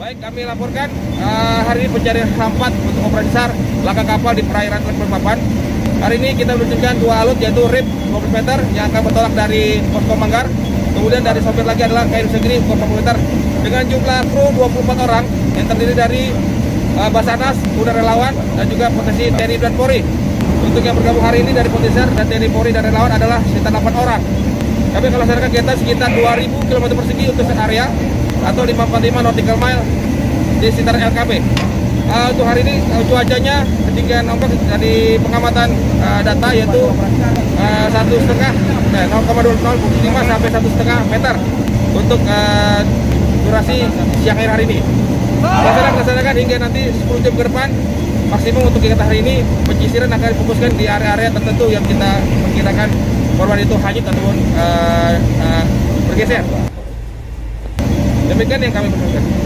Baik, kami laporkan hari ini pencarian hampat untuk operasi SAR laka kapal di perairan Teluk Balikpapan. Hari ini kita meluncurkan 2 alut yaitu RIP 20 meter yang akan bertolak dari Posko Manggar. Kemudian dari sopir lagi adalah KRI Segeri 40 meter dengan jumlah kru 24 orang yang terdiri dari Basarnas, kemudian relawan dan juga potensi TNI dan Polri. Untuk yang bergabung hari ini dari potensi dan TNI Polri dan relawan adalah sekitar 8 orang. Kami akan laksanakan kegiatan sekitar 2000 km persegi untuk set area atau 545 nautical mile di sekitar LKP. Untuk hari ini cuacanya ketinggian ombak dari pengamatan data yaitu 0,25 sampai 1,5 meter untuk durasi siang hari ini. Laksanakan hingga nanti 10 jam ke depan maksimum untuk kegiatan hari ini. Penyisiran akan difokuskan di area-area tertentu yang kita perkirakan korban itu hanyut ataupun bergeser. Demikian yang kami perlukan.